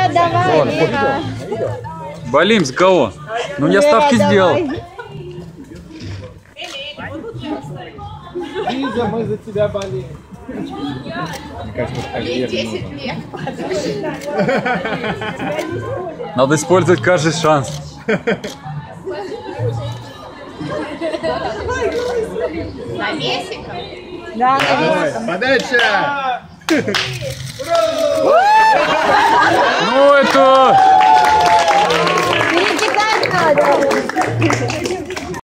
Вперед, давай, Лена. Болим за кого? Ну я ставки сделал. Лиза, мы за тебя болеем. Надо использовать каждый шанс. Навесиком? Да, навесиком. Подальше! Ну это...